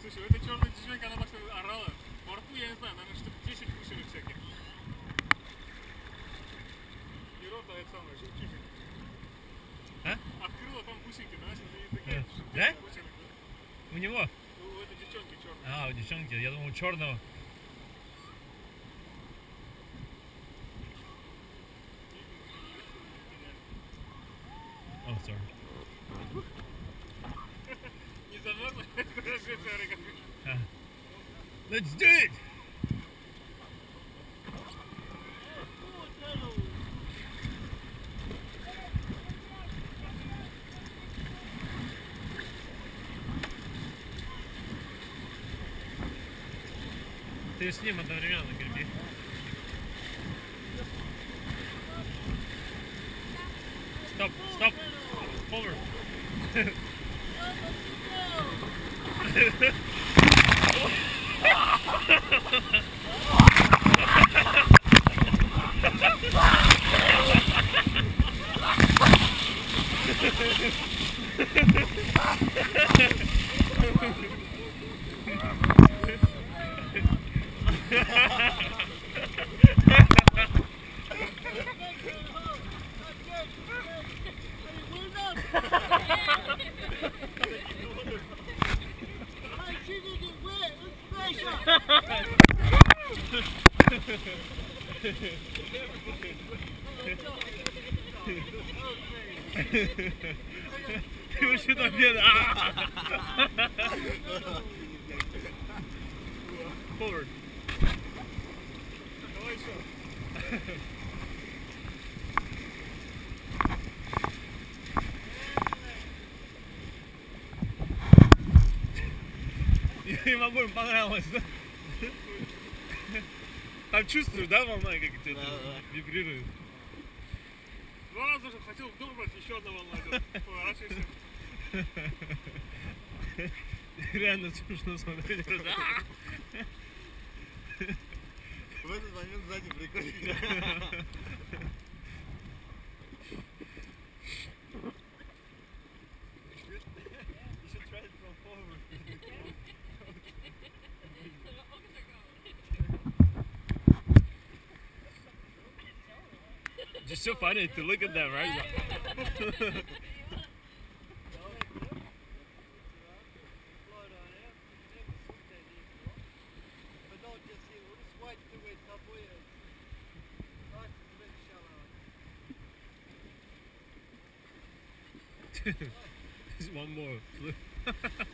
Слушай, в этой черной девчонке она просто орала. Во рту, я не знаю, наверное, штук 10 кушали всяких. И рот, а это самое, жемчужин. А? Открыла там бусинки, знаешь, на языке. Да? Бусинок, да? У него? У этой девчонки черной. А, у девчонки, я думал, у черного. О, sorry. Не замерзла? Let's do it! Ты с ним одновременно греби. Стоп, стоп, forward. Ты вообще там нет. Forward. Давай еще. Я не могу, им понравилось, да? Там чувствуешь, да, волна, как это вибрирует? Два раза уже хотел вдумать, еще одна волна идет. Поворачивайся. Реально смешно смотреть. В этот момент сзади прикольно. Just so funny to look at them, right? There's one more.